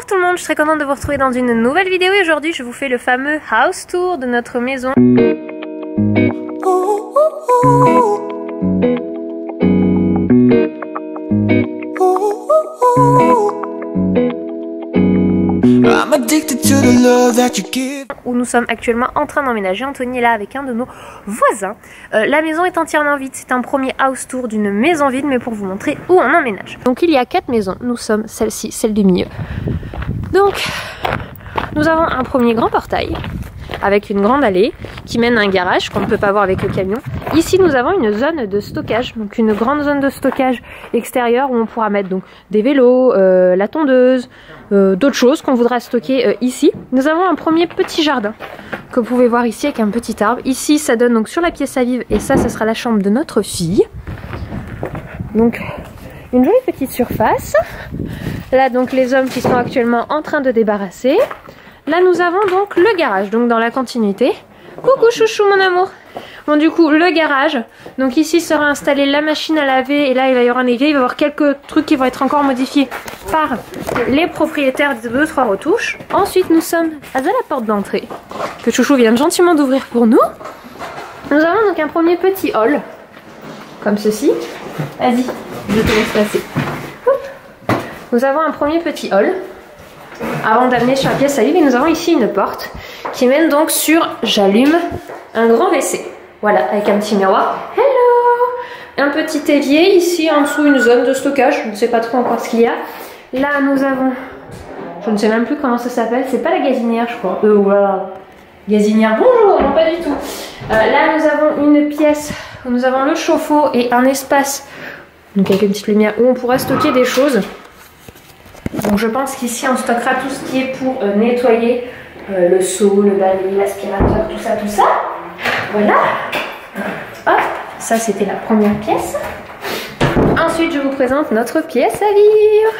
tout le monde, je suis très contente de vous retrouver dans une nouvelle vidéo et aujourd'hui je vous fais le fameux house tour de notre maison. Où nous sommes actuellement en train d'emménager. Anthony est là avec un de nos voisins. La maison est entièrement vide. C'est un premier house tour d'une maison vide, mais pour vous montrer où on emménage. Donc il y a 4 maisons. Nous sommes celle-ci, celle du milieu. Donc nous avons un premier grand portail avec une grande allée qui mène à un garage qu'on ne peut pas voir avec le camion. Ici nous avons une zone de stockage, donc une grande zone de stockage extérieure où on pourra mettre donc des vélos, la tondeuse, d'autres choses qu'on voudra stocker ici. Nous avons un premier petit jardin que vous pouvez voir ici avec un petit arbre. Ici ça donne donc sur la pièce à vivre et ça sera la chambre de notre fille. Donc une jolie petite surface. Là donc les hommes qui sont actuellement en train de débarrasser. Là nous avons donc le garage, donc dans la continuité. Coucou chouchou mon amour. Bon du coup le garage, donc ici sera installée la machine à laver et là il va y avoir un évier, il va y avoir quelques trucs qui vont être encore modifiés par les propriétaires de 2-3 retouches. Ensuite nous sommes à la porte d'entrée que chouchou vient gentiment d'ouvrir pour nous. Nous avons donc un premier petit hall, comme ceci. Vas-y, je te laisse passer. Hop. Nous avons un premier petit hall. Avant d'amener sur la pièce à vivre, nous avons ici une porte qui mène donc sur, j'allume, un grand WC. Voilà, avec un petit miroir. Hello! Un petit évier, ici en dessous une zone de stockage, je ne sais pas trop encore ce qu'il y a. Là nous avons, je ne sais même plus comment ça s'appelle, c'est pas la gazinière je crois. Voilà. Gazinière, bonjour, non pas du tout. Là nous avons une pièce où nous avons le chauffe-eau et un espace, donc avec une petite lumière, où on pourra stocker des choses. Donc je pense qu'ici on stockera tout ce qui est pour nettoyer le seau, le balai, l'aspirateur, tout ça, tout ça. Voilà. Hop, ça c'était la première pièce. Ensuite je vous présente notre pièce à vivre.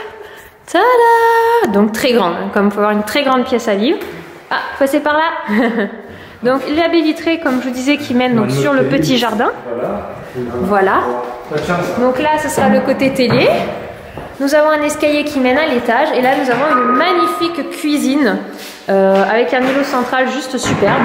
Tada! Donc très grande, comme vous pouvez voir une très grande pièce à vivre. Ah, passez par là. Donc la baie vitrée comme je vous disais qui mène donc sur le petit jardin. Voilà. Donc là ce sera le côté télé. Nous avons un escalier qui mène à l'étage et là nous avons une magnifique cuisine avec un îlot central juste superbe.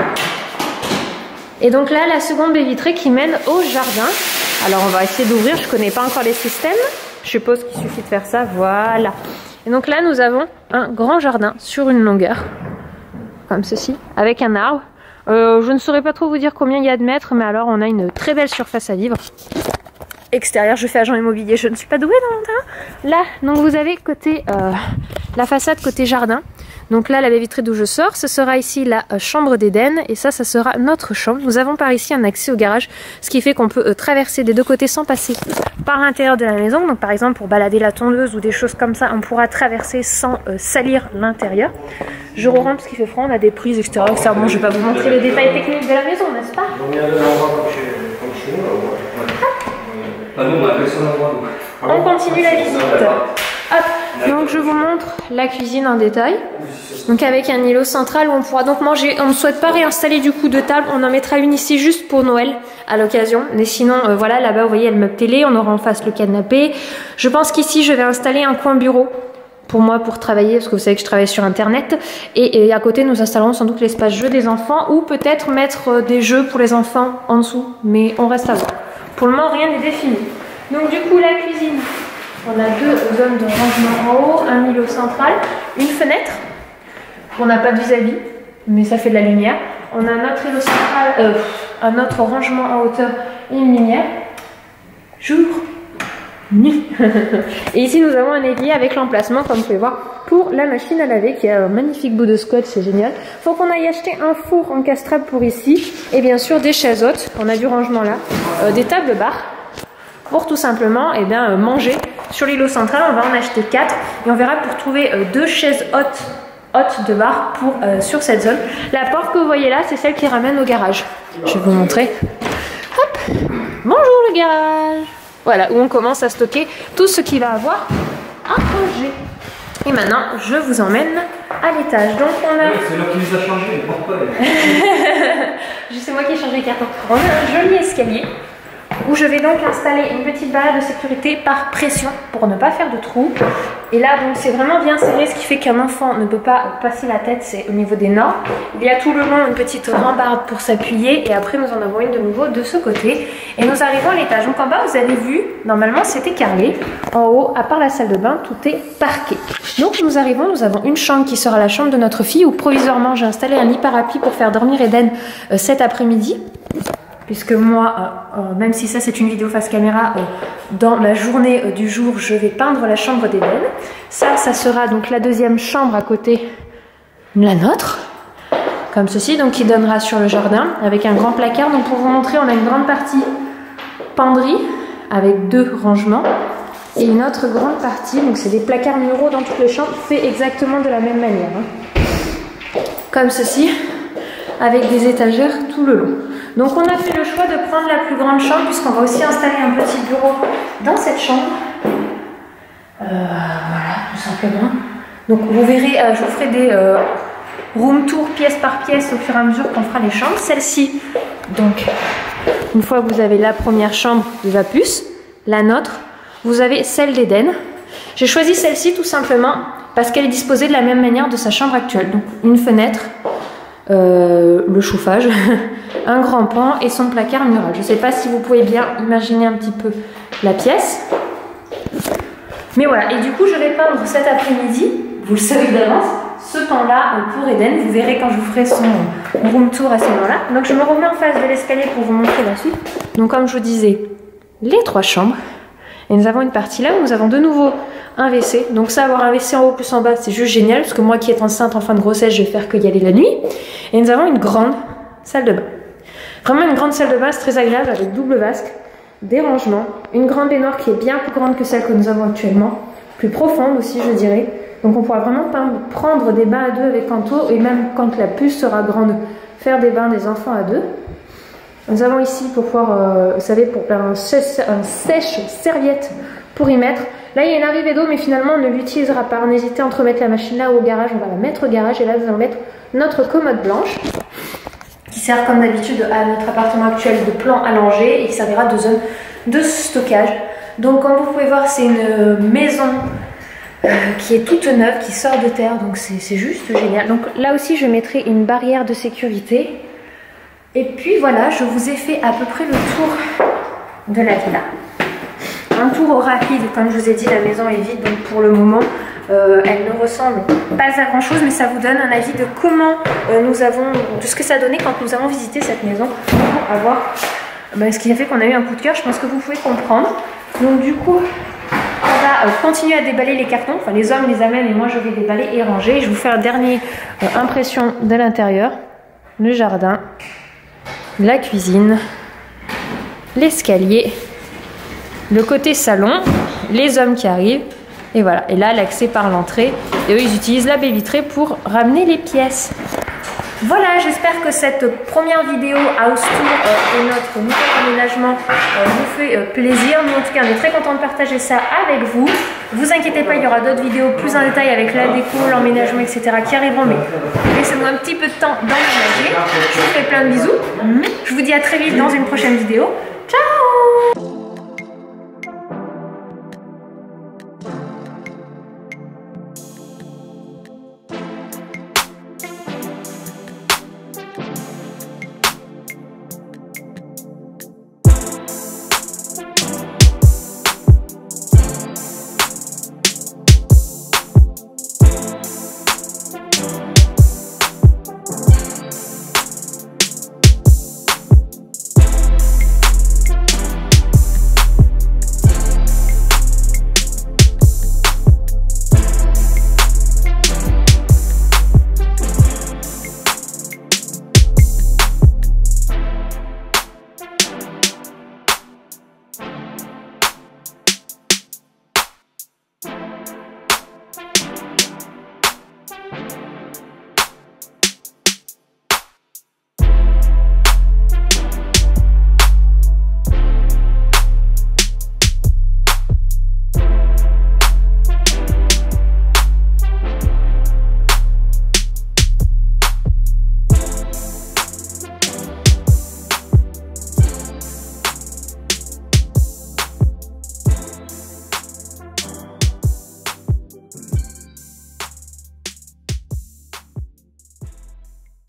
Et donc là la seconde baie vitrée qui mène au jardin. Alors on va essayer d'ouvrir, je ne connais pas encore les systèmes. Je suppose qu'il suffit de faire ça, voilà. Et donc là nous avons un grand jardin sur une longueur, comme ceci, avec un arbre. Je ne saurais pas trop vous dire combien il y a de mètres, mais alors on a une très belle surface à vivre. Extérieur, je fais agent immobilier, je ne suis pas douée dans mon terrain. Là, donc vous avez côté la façade côté jardin. Donc là, la baie vitrée d'où je sors, ce sera ici la chambre d'Éden et ça sera notre chambre. Nous avons par ici un accès au garage, ce qui fait qu'on peut traverser des deux côtés sans passer par l'intérieur de la maison. Donc par exemple, pour balader la tondeuse ou des choses comme ça, on pourra traverser sans salir l'intérieur. Je re-rentre parce qu'il fait froid, on a des prises extérieures, etc. Bon, je ne vais pas vous montrer les détails techniques de la maison, n'est-ce pas? On continue la visite. Hop. Donc je vous montre la cuisine en détail. Donc avec un îlot central où on pourra donc manger. On ne souhaite pas réinstaller du coup de table. On en mettra une ici juste pour Noël à l'occasion. Mais sinon voilà, là-bas vous voyez le meuble télé. On aura en face le canapé. Je pense qu'ici je vais installer un coin bureau pour moi pour travailler parce que vous savez que je travaille sur internet. Et à côté nous installerons sans doute l'espace jeu des enfants ou peut-être mettre des jeux pour les enfants en dessous. Mais on reste à voir. Pour le moment, rien n'est défini. Donc du coup, la cuisine, on a 2 zones de rangement en haut, un îlot central, une fenêtre. On n'a pas de vis-à-vis, mais ça fait de la lumière. On a notre îlot central, un autre rangement en hauteur et une lumière. Jour, nuit. Et ici, nous avons un évier avec l'emplacement, comme vous pouvez voir, pour la machine à laver, qui a un magnifique bout de scotch, c'est génial. Faut qu'on aille acheter un four encastrable pour ici, et bien sûr des chaises hautes, on a du rangement là, des tables bar, pour tout simplement manger. Sur l'îlot central, on va en acheter 4, et on verra pour trouver 2 chaises hautes de bar pour, sur cette zone. La porte que vous voyez là, c'est celle qui ramène au garage. Je vais vous montrer. Hop. Bonjour le garage. Voilà, où on commence à stocker tout ce qu'il va avoir à manger. Et maintenant, je vous emmène à l'étage. Donc on a... C'est moi qui les a changés, pourquoi? C'est moi qui ai changé les cartons. On a un joli escalier où je vais donc installer une petite barrière de sécurité par pression pour ne pas faire de trous. Et là, donc c'est vraiment bien serré, ce qui fait qu'un enfant ne peut pas passer la tête, c'est au niveau des normes. Il y a tout le long une petite rambarde pour s'appuyer et après nous en avons une de nouveau de ce côté. Et nous arrivons à l'étage. Donc en bas, vous avez vu, normalement c'était carrelé. En haut, à part la salle de bain, tout est parquet. Donc nous arrivons, nous avons une chambre qui sera la chambre de notre fille où provisoirement j'ai installé un lit parapluie pour faire dormir Eden cet après-midi. Puisque moi, même si ça c'est une vidéo face caméra, dans ma journée du jour, je vais peindre la chambre d'Eden. Ça sera donc la deuxième chambre à côté de la nôtre, comme ceci, donc qui donnera sur le jardin, avec un grand placard. Donc pour vous montrer, on a une grande partie penderie, avec 2 rangements, et une autre grande partie, donc c'est des placards muraux dans toutes les chambres, fait exactement de la même manière. Comme ceci, avec des étagères tout le long. Donc on a fait le choix de prendre la plus grande chambre puisqu'on va aussi installer un petit bureau dans cette chambre. Voilà, tout simplement. Donc vous verrez, je vous ferai des room tour pièce par pièce au fur et à mesure qu'on fera les chambres. Celle-ci, donc, une fois que vous avez la première chambre de Vapus, la nôtre, vous avez celle d'Eden. J'ai choisi celle-ci tout simplement parce qu'elle est disposée de la même manière de sa chambre actuelle. Donc une fenêtre, le chauffage, un grand pan et son placard mural. Je ne sais pas si vous pouvez bien imaginer un petit peu la pièce. Mais voilà, et du coup je vais peindre cet après-midi, vous le savez d'avance, ce temps-là pour Eden. Vous verrez quand je vous ferai son room tour à ce moment-là. Donc je me remets en face de l'escalier pour vous montrer la suite. Donc comme je vous disais, les 3 chambres. Et nous avons une partie là où nous avons de nouveau un WC. Donc ça, avoir un WC en haut plus en bas, c'est juste génial. Parce que moi qui est enceinte en fin de grossesse, je vais faire que y aller la nuit. Et nous avons une grande salle de bain. Vraiment une grande salle de bain, c'est très agréable avec double vasque, des rangements, une grande baignoire qui est bien plus grande que celle que nous avons actuellement. Plus profonde aussi, je dirais. Donc on pourra vraiment prendre des bains à 2 avec Kanto. Et même quand la puce sera grande, faire des bains des enfants à 2. Nous avons ici pour pouvoir, vous savez, pour faire un sèche-serviette pour y mettre. Là, il y a une arrivée d'eau, mais finalement, on ne l'utilisera pas. On hésitait entre mettre la machine là ou au garage. On va la mettre au garage. Et là, nous allons mettre notre commode blanche, qui sert comme d'habitude à notre appartement actuel de plan allongé et qui servira de zone de stockage. Donc, comme vous pouvez voir, c'est une maison qui est toute neuve, qui sort de terre. Donc, c'est juste génial. Donc, là aussi, je mettrai une barrière de sécurité. Et puis voilà, je vous ai fait à peu près le tour de la villa. Un tour rapide, comme je vous ai dit, la maison est vide, donc pour le moment, elle ne ressemble pas à grand chose, mais ça vous donne un avis de comment de ce que ça a donné quand nous avons visité cette maison, pour avoir ce qui a fait qu'on a eu un coup de cœur. Je pense que vous pouvez comprendre. Donc du coup, on va continuer à déballer les cartons, enfin les hommes les amènent et moi je vais déballer et ranger. Je vous fais une dernière impression de l'intérieur, le jardin, la cuisine, l'escalier, le côté salon, les hommes qui arrivent, et voilà. Et là, l'accès par l'entrée. Et eux, ils utilisent la baie vitrée pour ramener les pièces. Voilà, j'espère que cette première vidéo house tour et notre nouvel aménagement vous fait plaisir. Nous, en tout cas, on est très contents de partager ça avec vous. Vous inquiétez pas, il y aura d'autres vidéos plus en détail avec la déco, l'emménagement, etc. qui arriveront. Mais laissez-moi un petit peu de temps d'emménager. Je vous fais plein de bisous. Je vous dis à très vite dans une prochaine vidéo. Ciao!